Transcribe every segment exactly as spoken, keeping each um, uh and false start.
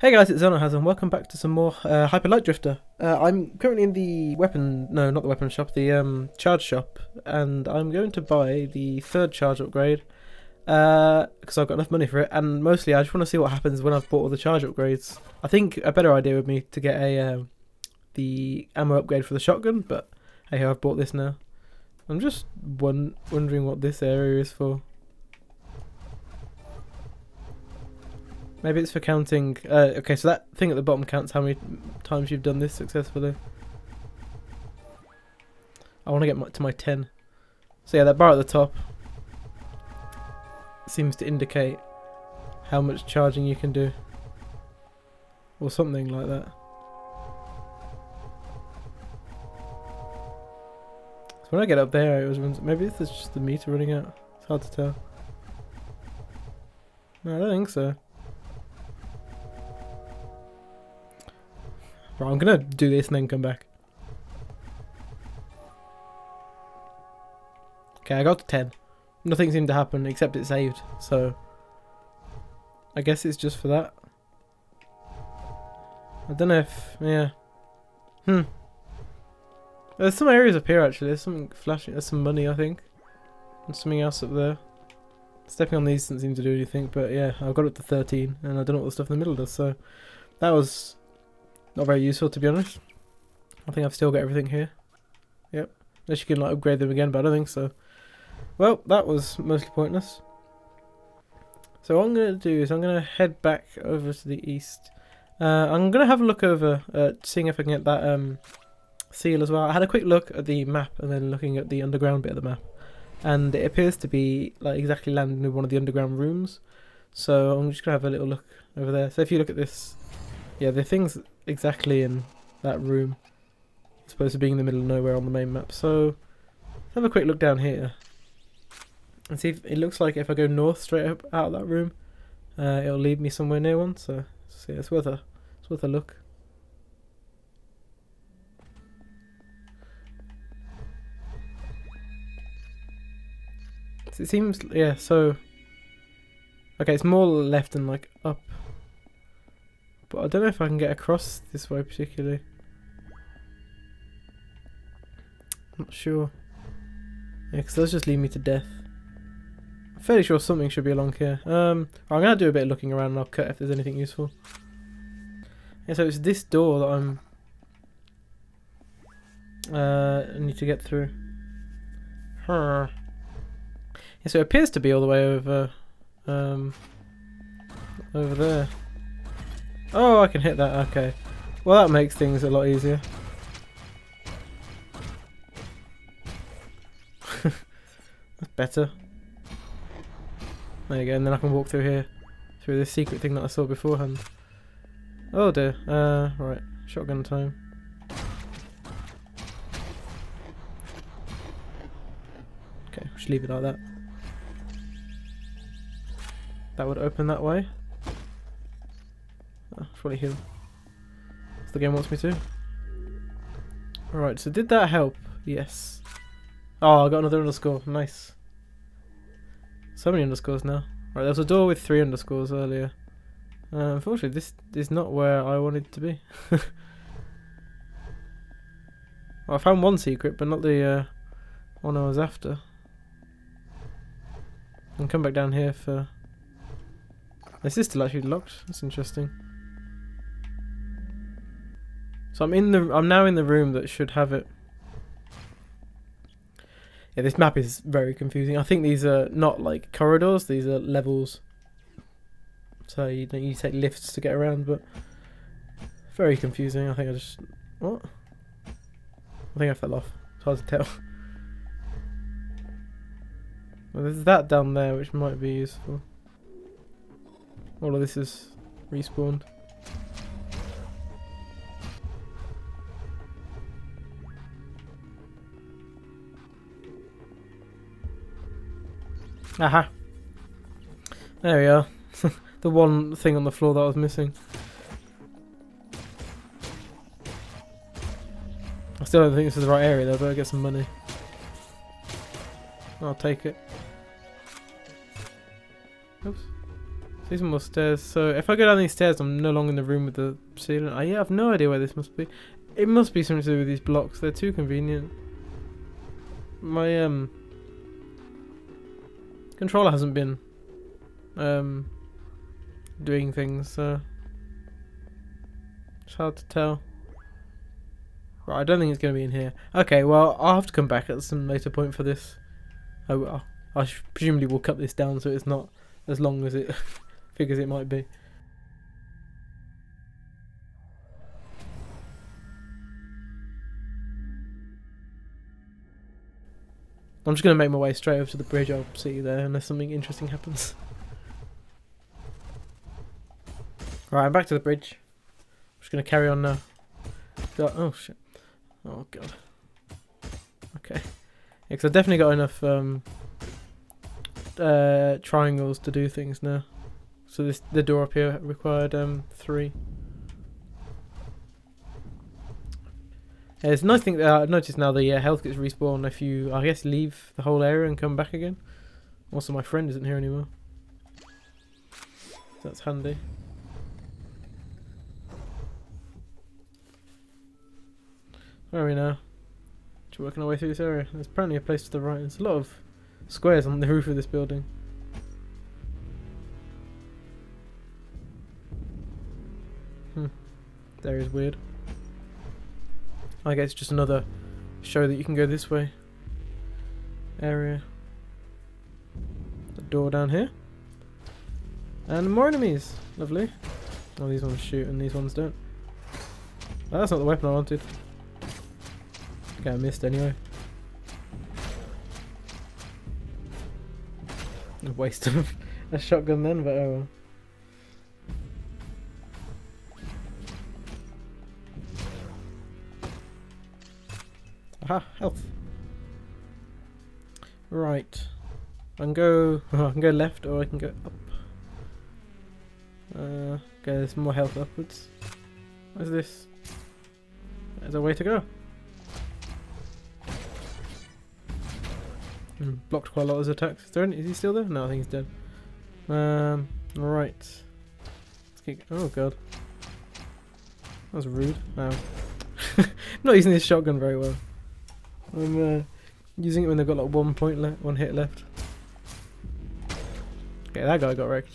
Hey guys, it's Xenohaz and welcome back to some more uh, Hyper Light Drifter. Uh, I'm currently in the weapon, no not the weapon shop, the um, charge shop, and I'm going to buy the third charge upgrade because uh, I've got enough money for it, and mostly I just want to see what happens when I've bought all the charge upgrades. I think a better idea would be to get a um, the ammo upgrade for the shotgun, but hey, I've bought this now. I'm just won wondering what this area is for. Maybe it's for counting. Uh, okay, so that thing at the bottom counts how many times you've done this successfully. I want to get my, to my ten. So yeah, that bar at the top seems to indicate how much charging you can do, or something like that. So when I get up there, it was maybe this is just the meter running out. It's hard to tell. No, I don't think so. Right, I'm gonna do this and then come back. Okay, I got to ten. Nothing seemed to happen except it saved, so I guess it's just for that. I don't know if, yeah. Hmm. There's some areas up here actually. There's something flashing. There's some money, I think. And something else up there. Stepping on these doesn't seem to do anything, but yeah, I've got up to thirteen, and I don't know what the stuff in the middle does, so that was not very useful, to be honest. I think I've still got everything here. Yep. Unless you can like upgrade them again, but I don't think so. Well, that was mostly pointless. So what I'm going to do is I'm going to head back over to the east. Uh, I'm going to have a look over, uh, seeing if I can get that um, seal as well. I had a quick look at the map and then looking at the underground bit of the map. And it appears to be like exactly landing in one of the underground rooms. So I'm just going to have a little look over there. So if you look at this, yeah, the thing's exactly in that room. It's supposed to be in the middle of nowhere on the main map. So let's have a quick look down here and see if it looks like if I go north straight up out of that room, uh, it'll lead me somewhere near one. So, so yeah, it's worth a it's worth a look. So it seems, yeah. So okay, it's more left and like up. But I don't know if I can get across this way particularly. I'm not sure. Yeah, because those just lead me to death. I'm fairly sure something should be along here. Um, I'm going to do a bit of looking around and I'll cut if there's anything useful. Yeah, so it's this door that I'm... Uh, I need to get through. Huh. Yeah, so it appears to be all the way over... Um, over there. Oh, I can hit that, okay. Well, that makes things a lot easier. That's better. There you go, and then I can walk through here. Through this secret thing that I saw beforehand. Oh dear, uh, right. Shotgun time. Okay, we should leave it like that. That would open that way. Oh, probably heal. So the game wants me to. Alright, so did that help? Yes. Oh, I got another underscore. Nice. So many underscores now. Right, there was a door with three underscores earlier. Uh, unfortunately, this is not where I wanted to be. Well, I found one secret, but not the uh, one I was after. And come back down here for... This is still actually locked. That's interesting. So I'm in the I'm now in the room that should have it. Yeah, this map is very confusing. I think these are not like corridors, these are levels. So you don't you take lifts to get around, but very confusing. I think I just what? I think I fell off. It's hard to tell. Well, there's that down there which might be useful. All of this is respawned. Aha! There we are. The one thing on the floor that I was missing. I still don't think this is the right area though, but I'll get some money. I'll take it. Oops. These are more stairs. So if I go down these stairs, I'm no longer in the room with the ceiling. I yeah, have no idea where this must be. It must be something to do with these blocks. They're too convenient. My um controller hasn't been um doing things, so it's hard to tell. Right, I don't think it's going to be in here. Okay, well, I'll have to come back at some later point for this. I will. I presumably will cut this down so it's not as long as it figures it might be. I'm just going to make my way straight over to the bridge. I'll see you there unless something interesting happens. Right, I'm back to the bridge. I'm just going to carry on now. Got, oh shit. Oh god. Okay. Yeah, because I've definitely got enough um, uh, triangles to do things now. So this the door up here required um, three. Yeah, it's a nice thing that I've noticed now the uh, health gets respawned if you, I guess, leave the whole area and come back again. Also, my friend isn't here anymore. So that's handy. Where are we now? Just working our way through this area. There's apparently a place to the right. There's a lot of squares on the roof of this building. Hmm. There is weird. I guess just another show that you can go this way. Area. The door down here. And more enemies. Lovely. Oh, these ones shoot and these ones don't. Oh, that's not the weapon I wanted. Okay, I missed anyway. A waste of a shotgun then, but oh well. Aha, health. Right. I can go oh, I can go left or I can go up. Uh, okay, there's more health upwards. What is this? There's a way to go. Mm, blocked quite a lot of his attacks. Is, there any, is he still there? No, I think he's dead. Um, right. Let's keep, oh god. That was rude. Wow. I'm not using this shotgun very well. I'm uh, using it when they've got like one point left, one hit left. Okay, that guy got wrecked.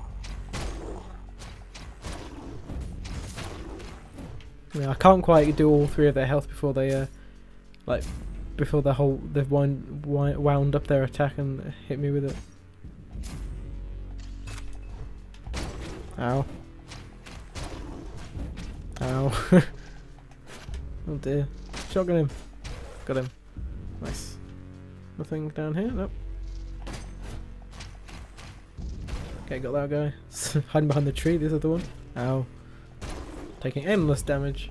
Yeah, I can't quite do all three of their health before they, uh, like, before the whole they've wind, wind, wound up their attack and hit me with it. Ow. Ow. Oh dear. Shotgun him. Got him. Nice. Nothing down here? Nope. Okay, got that guy. Hiding behind the tree, this other one. Ow. Taking endless damage.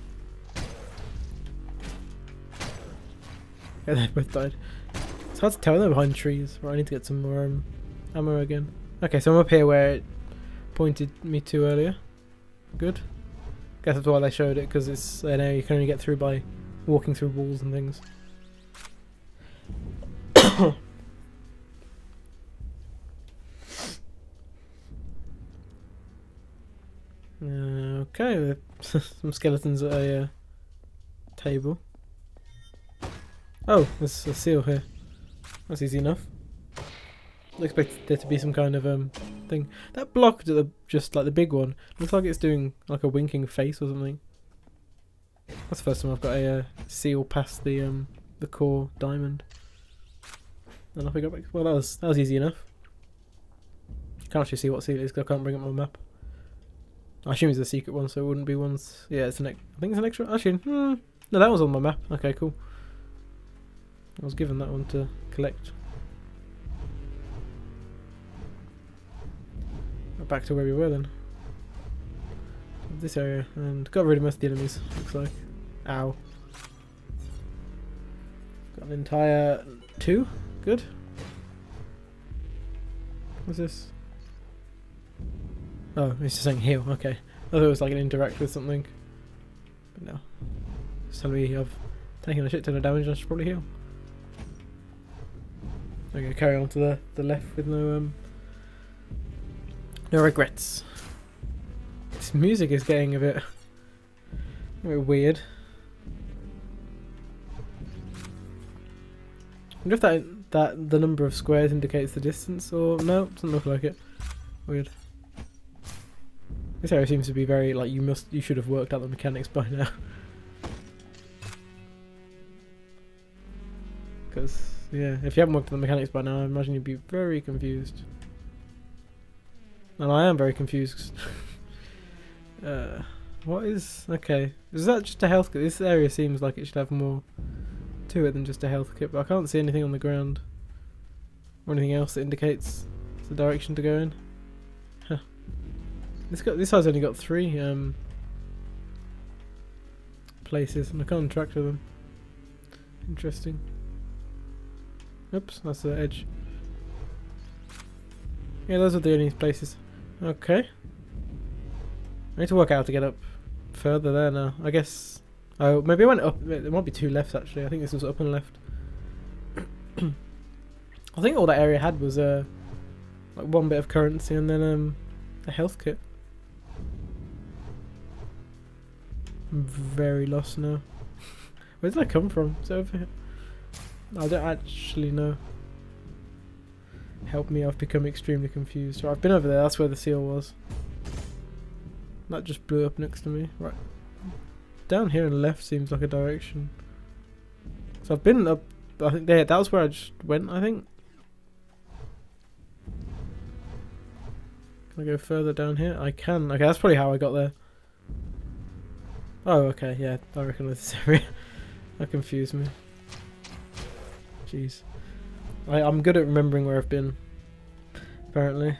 Yeah, they both died. It's hard to tell they're behind trees. Right, I need to get some more um, ammo again. Okay, so I'm up here where it pointed me to earlier. Good. Guess that's why they showed it, because it's an area you can only get through by walking through walls and things. uh, okay, some skeletons at a uh, table. Oh, there's a seal here. That's easy enough. I expected there to be some kind of um thing. That block, the, just like the big one, looks like it's doing like a winking face or something. That's the first time I've got a uh, seal past the um the core diamond. And off we go back. Well, that was that was easy enough. Can't actually see what seal it is because I can't bring up my map. I assume it's a secret one, so it wouldn't be ones. Yeah, it's an. I think it's an extra. Actually, hmm, no, that was on my map. Okay, cool. I was given that one to collect. Back to where we were then. This area, and got rid of most of the enemies, looks like. Ow. Got an entire two. Good. What's this? Oh, it's just saying heal, okay. I thought it was like an interact with something. But no. It's telling me I've taken a shit ton of damage and I should probably heal. I'm gonna carry on to the, the left with no um No regrets. This music is getting a bit, a bit weird. I wonder if that, that the number of squares indicates the distance, or no, doesn't look like it. Weird. This area seems to be very like you must you should have worked out the mechanics by now. Because yeah, if you haven't worked out the mechanics by now, I imagine you'd be very confused. And I am very confused. uh, what is okay? Is that just a health kit? This area seems like it should have more to it than just a health kit, but I can't see anything on the ground or anything else that indicates the direction to go in. Huh. This got this has only got three um, places, and I can't interact with them. Interesting. Oops, that's the edge. Yeah, those are the only places. Okay. I need to work out how to get up further there now. I guess. Oh, maybe I went up. There might be two lefts actually. I think this was up and left. I think all that area had was uh, like one bit of currency and then um, a health kit. I'm very lost now. Where did I come from? Is it over here? I don't actually know. Help me, I've become extremely confused. Right, I've been over there, that's where the seal was. That just blew up next to me. Right. Down here and left seems like a direction. So I've been up, I think there, that was where I just went, I think. Can I go further down here? I can. Okay, that's probably how I got there. Oh, okay, yeah, I recognise this area. That confused me. Jeez. I, I'm good at remembering where I've been, apparently.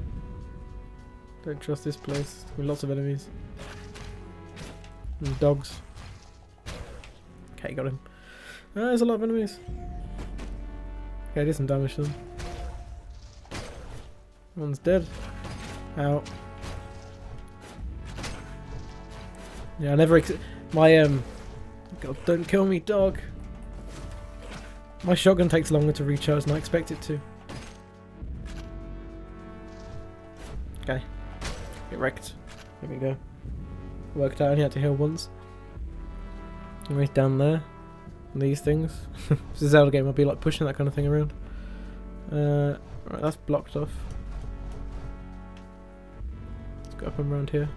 Don't trust this place with lots of enemies. And dogs. Okay, got him. Ah, there's a lot of enemies. Okay, I did some damage to them. One's dead. Ow. Yeah, I never ex- my um God, don't kill me, dog. My shotgun takes longer to recharge than I expect it to. Okay. Get wrecked. There we go. Worked out, I only had to heal once. Right down there. And these things. It's a Zelda game, I'll be like pushing that kind of thing around. Uh, right, that's blocked off. Let's go up and around here.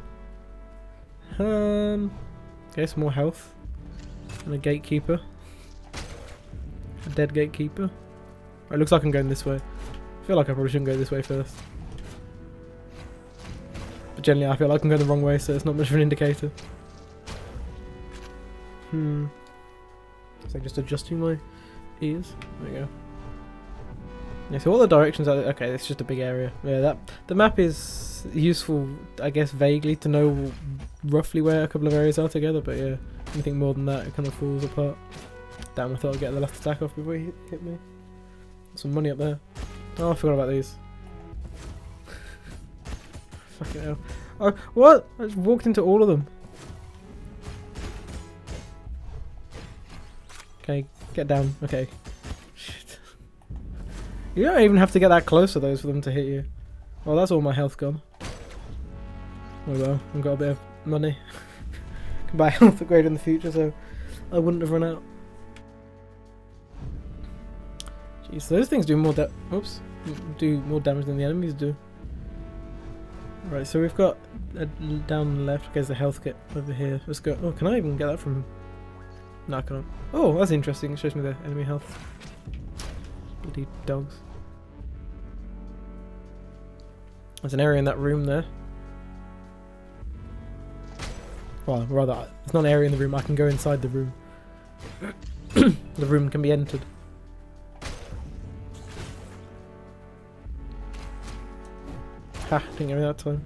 Um, okay, some more health. And a gatekeeper. A dead gatekeeper. It looks like I'm going this way. I feel like I probably shouldn't go this way first. But generally I feel like I'm going the wrong way, so it's not much of an indicator. Hmm. So just adjusting my ears. There we go. Yeah, so all the directions are okay, it's just a big area. Yeah, that the map is useful, I guess, vaguely to know roughly where a couple of areas are together, but yeah, anything more than that, it kind of falls apart. Damn, I thought I'd get the last attack off before he hit, hit me. Some money up there. Oh, I forgot about these. Fucking hell. Oh, what? I just walked into all of them. Okay, get down. Okay. Shit. You don't even have to get that close to those for them to hit you. Well, that's all my health gone. Oh well, I've got a bit of money. Can buy a health upgrade in the future, so I wouldn't have run out. Jeez, those things do more da- oops, do more damage than the enemies do. Right, so we've got a, down the left, there's the health kit over here. Let's go. Oh, can I even get that from? No, I can't. Oh, that's interesting. It shows me the enemy health. Bloody dogs. There's an area in that room there. Well, rather, it's not an area in the room. I can go inside the room. The room can be entered. Ha! Didn't get me that time.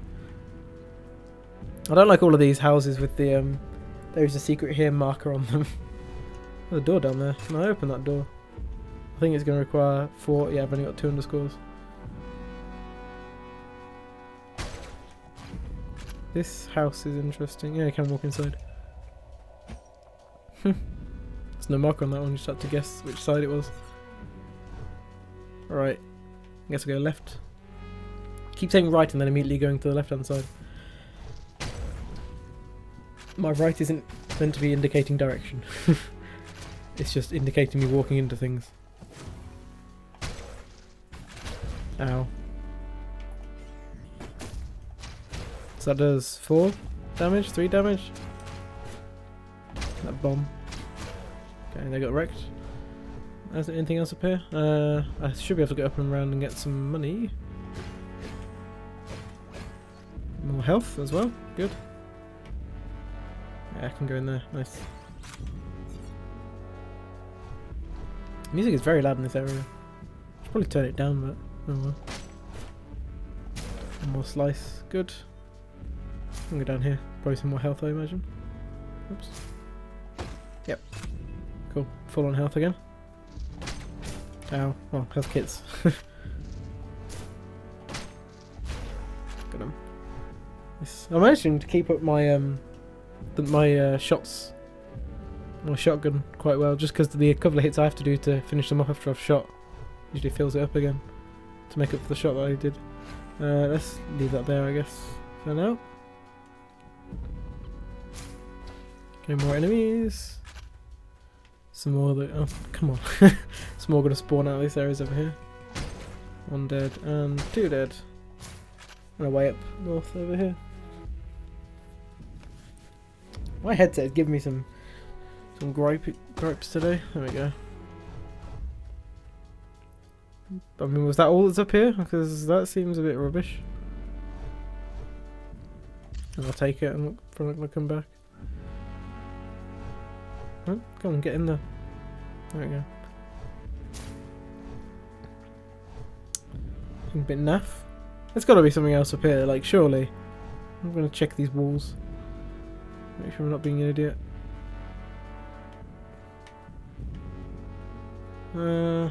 I don't like all of these houses with the um. There's a secret here marker on them. There's a door down there. Can I open that door? I think it's going to require four. Yeah, I've only got two underscores. This house is interesting. Yeah, I can walk inside. There's no marker on that one. You just have to guess which side it was. Alright. I guess I go left. keep saying right and then immediately going to the left hand side. My right isn't meant to be indicating direction. It's just indicating me walking into things. Ow. So that does four damage, three damage. That bomb. Okay, they got wrecked. Is there anything else up here? Uh, I should be able to get up and around and get some money. More health as well. Good. Yeah, I can go in there. Nice. Music is very loud in this area. Should probably turn it down, but oh well. One more slice. Good. I'll go down here. Probably some more health, I imagine. Oops. Yep. Cool. Full on health again. Ow. Oh, health kits. Got them. Yes. I'm managing to keep up my um, the, my uh, shots, my shotgun quite well, just because the couple of hits I have to do to finish them off after I've shot usually fills it up again to make up for the shot that I did. Uh, let's leave that there, I guess, for now. Okay, more enemies. Some more that. Oh, come on. Some more gonna spawn out of these areas over here. One dead and two dead. And a way up north over here. My headset is giving me some some gripe gripes today. There we go. I mean, was that all that's up here? Because that seems a bit rubbish. I'll take it and look for it to come back. Oh, come on, get in there. There we go. A bit naff. There's got to be something else up here, like, surely. I'm going to check these walls. Make sure I'm not being an idiot. Uh...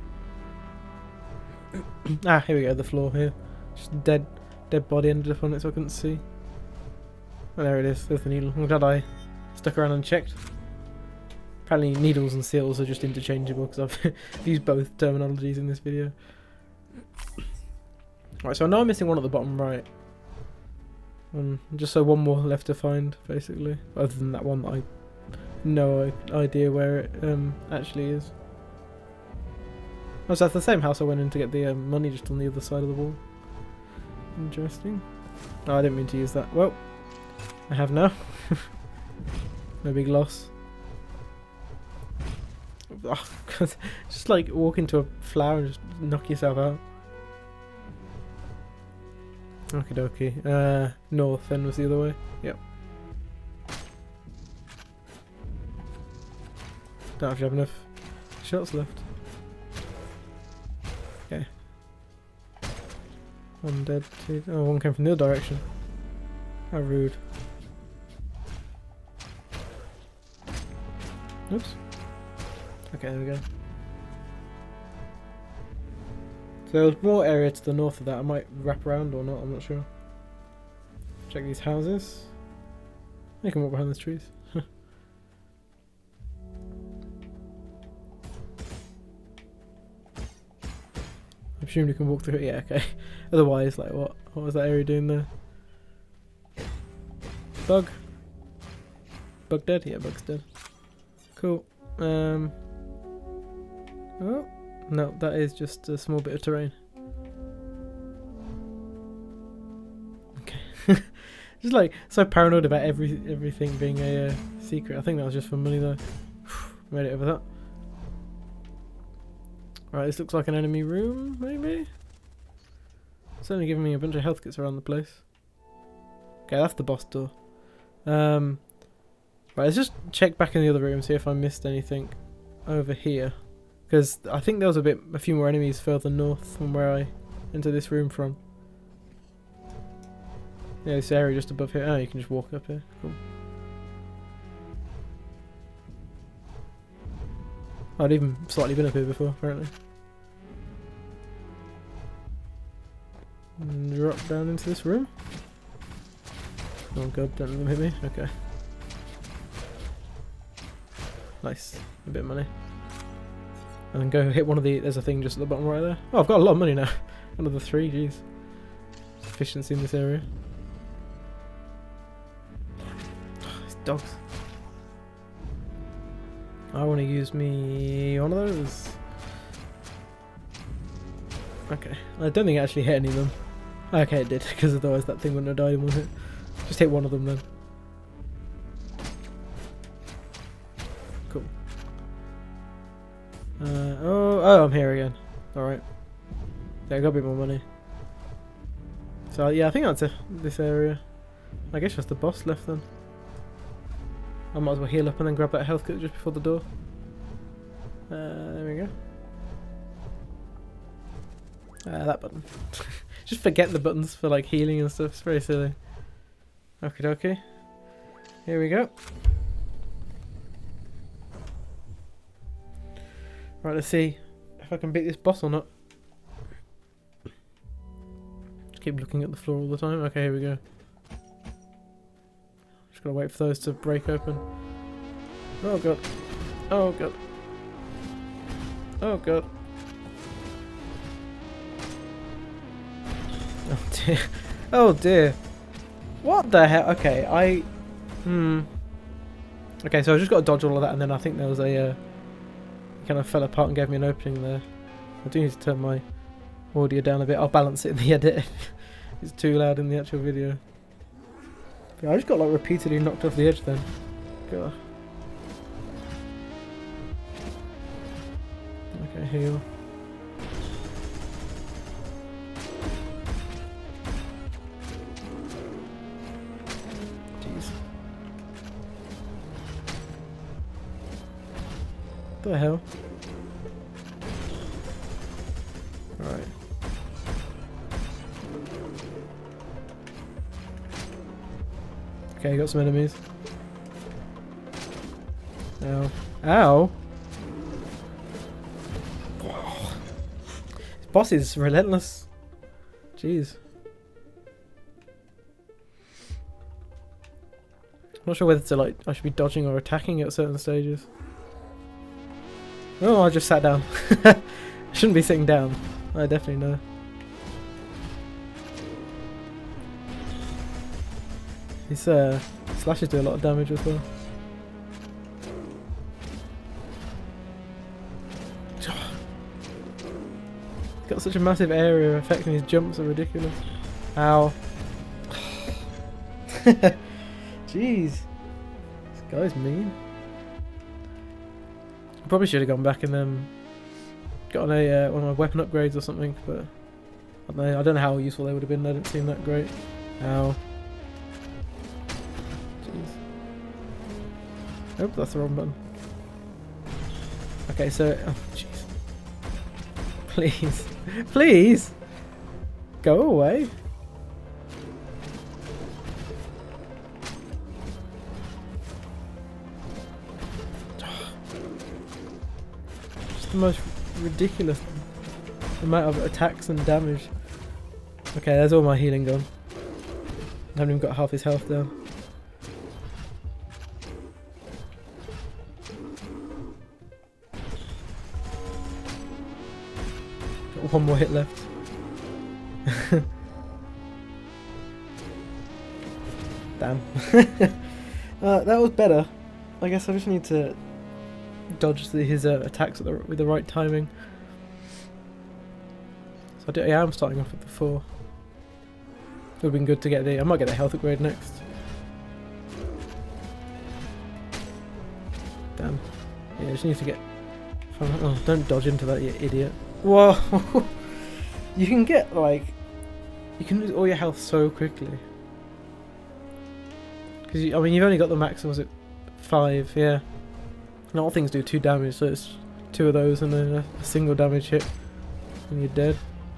ah, here we go, the floor here. Just a dead, dead body ended up on it so I couldn't see. Oh, there it is, there's the needle. I'm glad I stuck around and checked. Apparently needles and seals are just interchangeable because I've used both terminologies in this video. Right, so I know I'm missing one at the bottom right. Um, just so one more left to find, basically. Other than that one that I have no idea where it um, actually is. Oh, so that's the same house I went in to get the um, money, just on the other side of the wall. Interesting. Oh, I didn't mean to use that. Well, I have now. No big loss. Oh, God. Just like walk into a flower and just knock yourself out. Okie dokie. Uh, north then was the other way. Yep. Don't actually have enough shots left. Okay. One dead, two. Oh, one came from the other direction. How rude. Oops. Okay, there we go. So there's more area to the north of that. I might wrap around or not, I'm not sure. Check these houses. They can walk behind those trees. I presume you can walk through it. Yeah, okay. Otherwise, like what? What was that area doing there? Bug. Bug dead? Yeah, bug's dead. Cool. Um. Oh. No, that is just a small bit of terrain. Okay. Just like so paranoid about every everything being a uh, secret. I think that was just for money though. Made it over that. Right, this looks like an enemy room, maybe? Certainly giving me a bunch of health kits around the place. Okay, that's the boss door. Um, right, let's just check back in the other room, see if I missed anything over here. Because I think there was a bit, a few more enemies further north from where I entered this room from. Yeah, this area just above here. Oh, you can just walk up here. Cool. I'd even slightly been up here before, apparently. And drop down into this room. Oh god, don't let them hit me. Okay. Nice. A bit of money. And then go hit one of the... There's a thing just at the bottom right there. Oh, I've got a lot of money now. Another three, jeez. efficiency in this area. These dogs. I want to use me one of those. Okay, I don't think I actually hit any of them. Okay, it did, because otherwise that thing wouldn't have died in one hit. Just hit one of them then. Cool. Uh, oh, oh, I'm here again. Alright. Yeah, I got a bit more money. So yeah, I think that's a, this area. I guess just the boss left then. I might as well heal up and then grab that health kit just before the door. Uh, there we go. Uh, that button. Just forget the buttons for like healing and stuff. It's very silly. Okie dokie. Here we go. Right, let's see if I can beat this boss or not. Just keep looking at the floor all the time. Okay, here we go. Just gotta wait for those to break open. Oh god. Oh god. Oh god. Oh dear. Oh dear. What the hell? Okay, I... Hmm. Okay, so I just got to dodge all of that, and then I think there was a... Uh, kind of fell apart and gave me an opening there. I do need to turn my audio down a bit. I'll balance it in the edit if it's too loud in the actual video. Yeah, I just got like repeatedly knocked off the edge then. God. Okay, heal. Jeez. What the hell? Alright. Okay, got some enemies. Ow. Ow! Oh. This boss is relentless. Jeez. I'm not sure whether to like I should be dodging or attacking at certain stages. Oh, I just sat down. I shouldn't be sitting down. I definitely know. These uh, slashes do a lot of damage as well. He's got such a massive area affecting his jumps are ridiculous. Ow. Jeez. This guy's mean. I probably should have gone back and um, gotten a uh, one of my weapon upgrades or something, but I don't know, I don't know how useful they would have been. They didn't seem that great. Ow. Jeez. Oh, that's the wrong button. Okay, so oh jeez. Please, please, go away. The most ridiculous amount of attacks and damage. Okay, there's all my healing gone. I haven't even got half his health down. Got one more hit left. Damn. uh, that was better. I guess I just need to dodge the, his uh, attacks at the, with the right timing. So I, do, yeah, I'm starting off with the four. It would have been good to get the... I might get the health upgrade next. Damn. Yeah, I just need to get... Oh, don't dodge into that, you idiot. Whoa! You can get, like... You can lose all your health so quickly. Because, I mean, you've only got the max, was it? Five, yeah. And all things do two damage, so it's two of those and then a, a single damage hit and you're dead.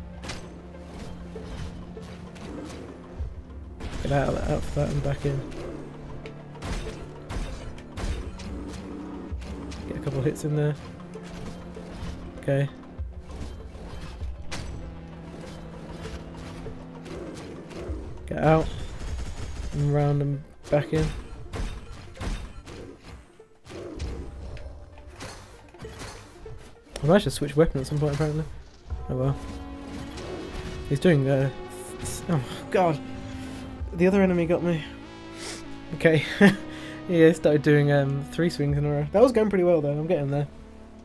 Get out of that, out for that and back in. Get a couple of hits in there. Okay. Get out and round and back in. I managed to switch weapon at some point apparently. Oh well. He's doing uh, Oh god. The other enemy got me. Okay. Yeah, I started doing um, three swings in a row. That was going pretty well though, I'm getting there.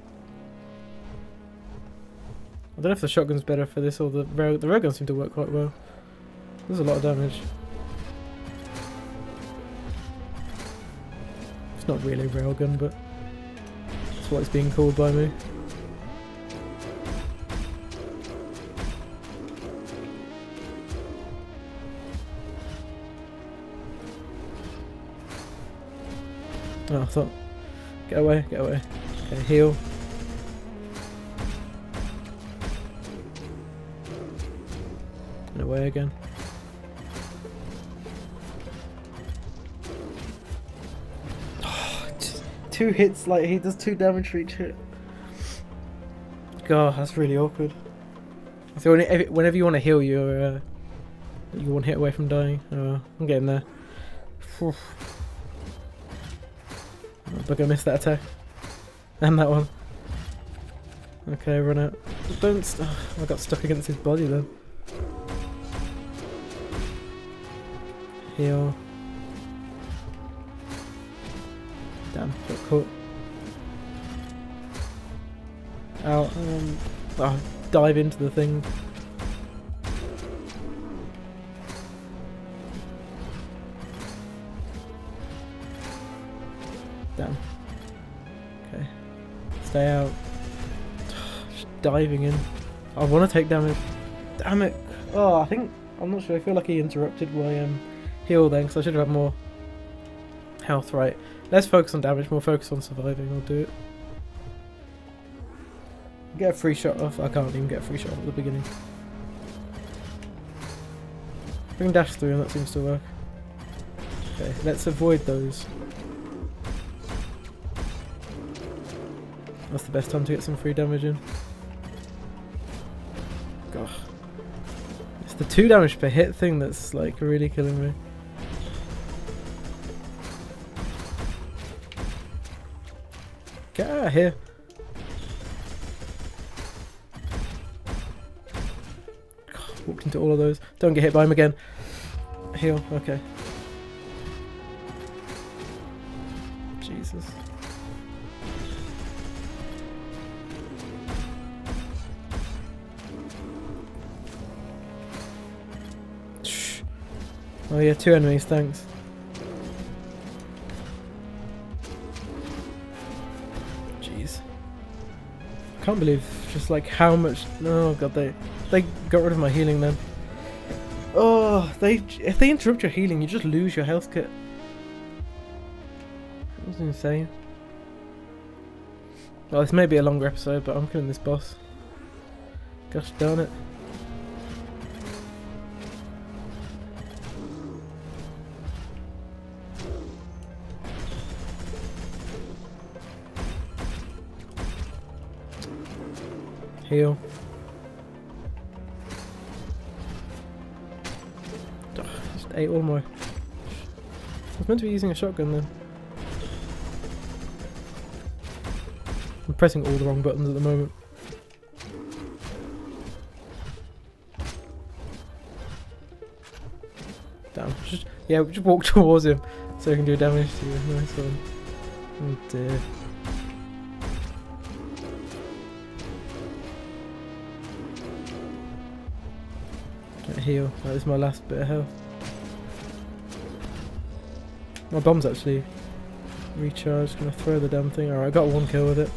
I don't know if the shotgun's better for this or the rail. The railgun seemed to work quite well. There's a lot of damage. It's not really a railgun, but that's what it's being called by me. Oh, I thought, get away, get away. Okay, heal. And away again. Oh, two hits, like he does two damage for each hit. God, that's really awkward. So whenever you want to heal, you're uh, you one hit away from dying. Oh, I'm getting there. Oof. But I missed that attack. And that one. Okay, run out. Don't st oh, I got stuck against his body then. Heal. Damn, got caught. Out. Um, oh, dive into the thing. Damn. Okay. Stay out. Just diving in. I want to take damage. Damn it. Oh, I think... I'm not sure. I feel like he interrupted my um, heal then, because I should have had more health. Right. Less focus on damage, more focus on surviving. I'll do it. Get a free shot off. I can't even get a free shot off at the beginning. I can dash through and that seems to work. Okay, let's avoid those. That's the best time to get some free damage in. God. It's the two damage per hit thing that's like really killing me. Get out of here. God, walked into all of those. Don't get hit by him again. Heal, okay. Jesus. Oh yeah, two enemies, thanks. Jeez. I can't believe just like how much... Oh god, they they got rid of my healing then. Oh, they if they interrupt your healing, you just lose your health kit. That was insane. Well, this may be a longer episode, but I'm killing this boss. Gosh darn it. Heal. Ugh, just ate all my... I was meant to be using a shotgun then. I'm pressing all the wrong buttons at the moment. Damn. Just, yeah, just walk towards him so he can do damage to you. Nice one. Oh dear. Heal. That is my last bit of health. My bomb's actually recharged. Gonna throw the damn thing. Alright, I got one kill with it.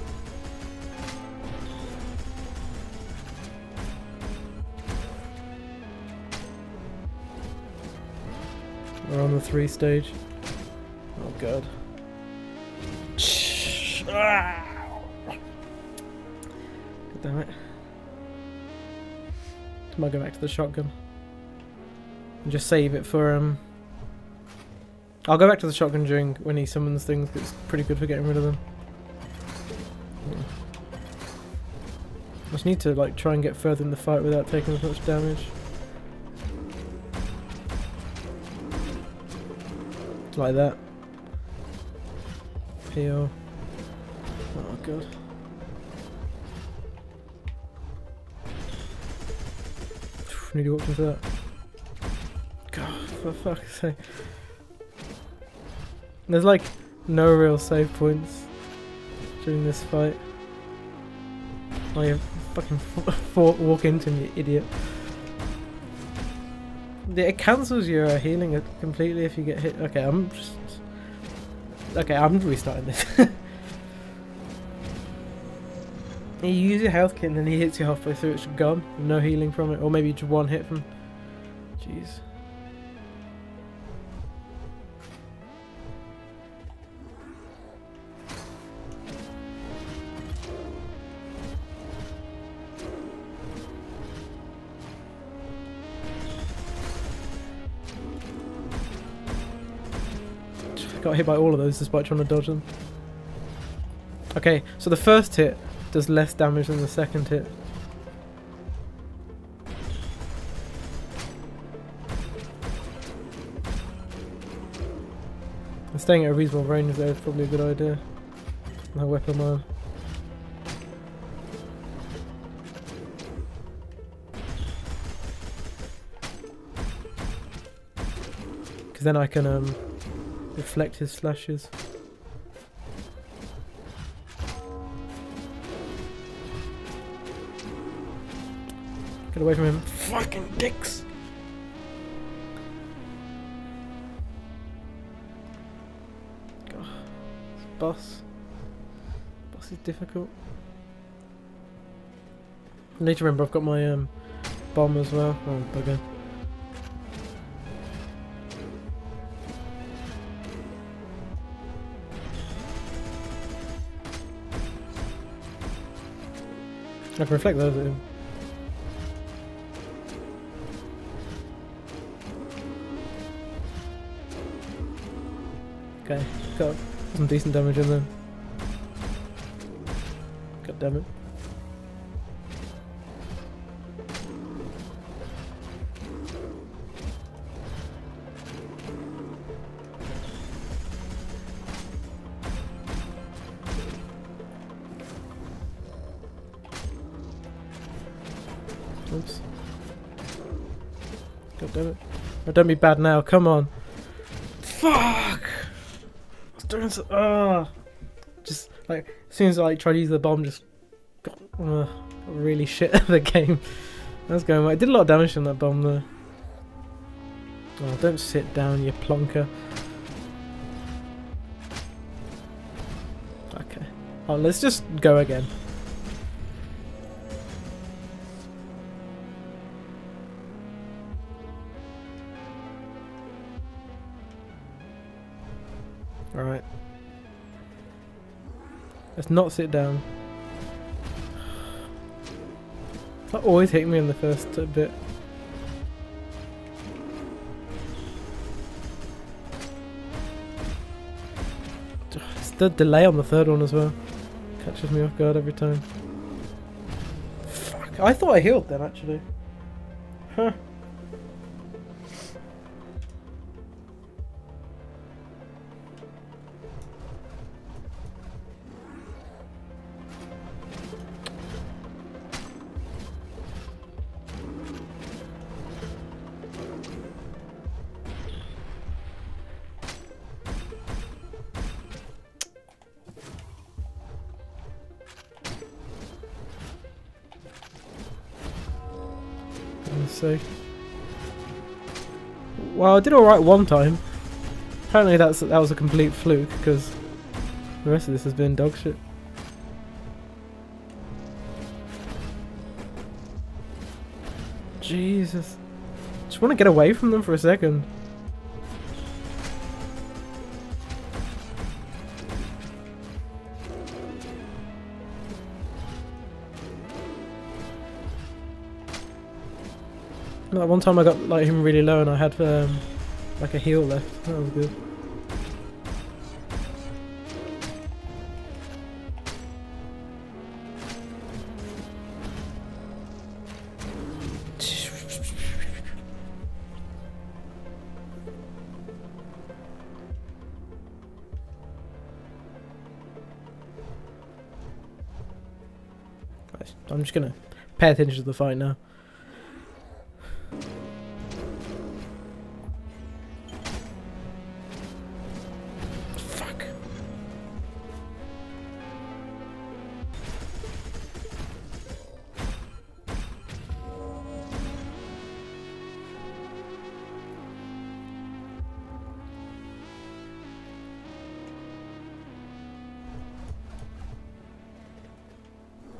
We're on the three stage. Oh god. God damn it. I might go back to the shotgun. And just save it for um I'll go back to the shotgun during when he summons things, because it's pretty good for getting rid of them. I just need to like try and get further in the fight without taking as much damage. Like that. Heal. Oh god. Need to watch into that. God, for fuck's sake. There's like no real save points during this fight. Oh, you fucking walk into me, you idiot. Yeah, it cancels your uh, healing completely if you get hit. Okay, I'm just... Okay, I'm restarting this. You use your health kit and then he hits you halfway through, it's gone. No healing from it, or maybe just one hit from... Jeez. Got hit by all of those despite trying to dodge them. Okay, so the first hit does less damage than the second hit. And staying at a reasonable range there is probably a good idea. No weapon mile. Because then I can um. reflect his slashes. Get away from him. Fucking dicks! God, this boss. Boss is difficult. I need to remember I've got my um bomb as well. Oh, bugger. I can reflect those at him. Okay, got some decent damage in there. God damn it. Oops. God damn it. Oh, don't be bad now, come on. Fuck! I was doing so. Uh, just like, as soon as I like, tried to use the bomb, just got, uh, got really shit at the game. That's going well. I did a lot of damage on that bomb though. Oh, don't sit down, you plonker. Okay. Oh, let's just go again. Alright. Let's not sit down. It's like always hitting me in the first bit. It's the delay on the third one as well. Catches me off guard every time. Fuck, I thought I healed then actually. Huh. So, well, I did all right one time. Apparently, that's that was a complete fluke because the rest of this has been dog shit. Jesus, just want to get away from them for a second. Like one time I got like him really low and I had um, like a heal left. That was good. I'm just gonna pay attention to the fight now.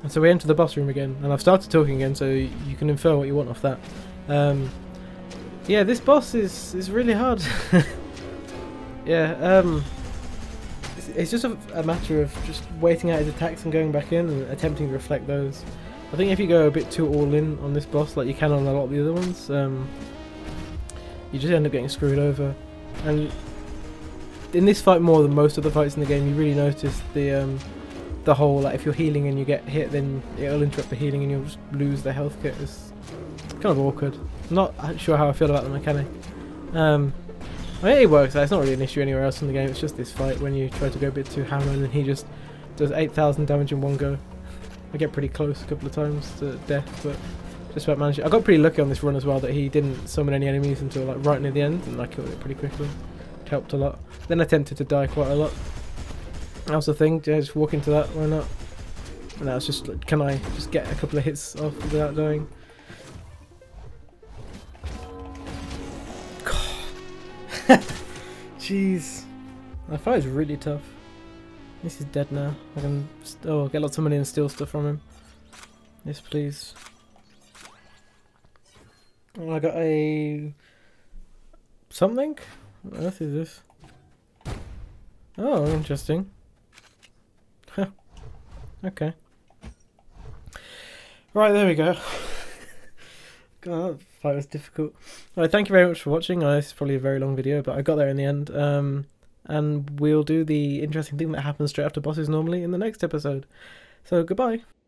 And so we enter the boss room again, and I've started talking again, so you can infer what you want off that. Um, yeah, this boss is is really hard. yeah, um, it's, it's just a, a matter of just waiting out his attacks and going back in and attempting to reflect those. I think if you go a bit too all in on this boss, like you can on a lot of the other ones, um, you just end up getting screwed over. And in this fight more than most of the fights in the game, you really notice the um, the whole, like, if you're healing and you get hit, then it'll interrupt the healing and you'll just lose the health kit. It's kind of awkward. I'm not sure how I feel about the mechanic. Um, I mean, it works. It's not really an issue anywhere else in the game. It's just this fight when you try to go a bit too hammer and then he just does eight thousand damage in one go. I get pretty close a couple of times to death, but just about managed it. I got pretty lucky on this run as well that he didn't summon any enemies until like right near the end, and I killed it pretty quickly. It helped a lot. Then I tended to die quite a lot. That was the thing, yeah, just walk into that, why not? And that was just, like, can I just get a couple of hits off without dying? God. Jeez. That fight is really tough. This is dead now. I can oh, get lots of money and steal stuff from him. Yes, please. Oh, I got a... something? What on earth is this? Oh, interesting. Huh. Okay. Right, there we go. God, that fight was difficult. Alright, thank you very much for watching. Uh, this is probably a very long video, but I got there in the end. Um, and we'll do the interesting thing that happens straight after bosses normally in the next episode. So, goodbye.